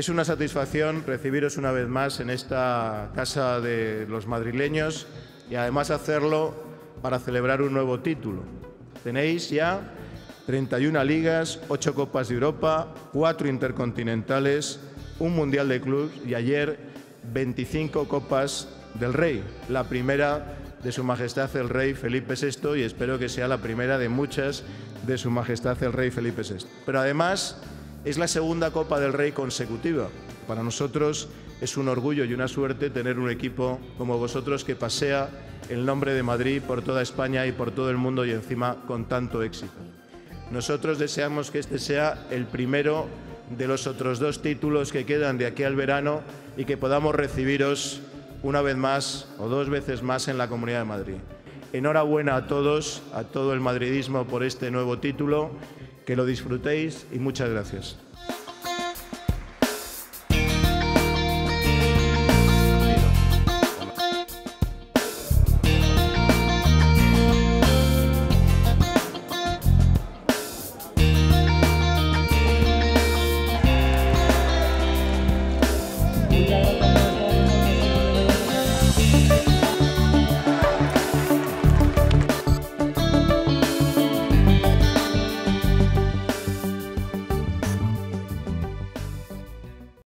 Es una satisfacción recibiros una vez más en esta casa de los madrileños y además hacerlo para celebrar un nuevo título. Tenéis ya 31 ligas, 8 Copas de Europa, 4 intercontinentales, un Mundial de Clubs y ayer 25 Copas del Rey, la primera de Su Majestad el Rey Felipe VI y espero que sea la primera de muchas de Su Majestad el Rey Felipe VI. Pero además es la segunda Copa del Rey consecutiva. Para nosotros es un orgullo y una suerte tener un equipo como vosotros que pasea el nombre de Madrid por toda España y por todo el mundo y encima con tanto éxito. Nosotros deseamos que este sea el primero de los otros 2 títulos que quedan de aquí al verano y que podamos recibiros una vez más o 2 veces más en la Comunidad de Madrid. Enhorabuena a todos, a todo el madridismo por este nuevo título, que lo disfrutéis y muchas gracias.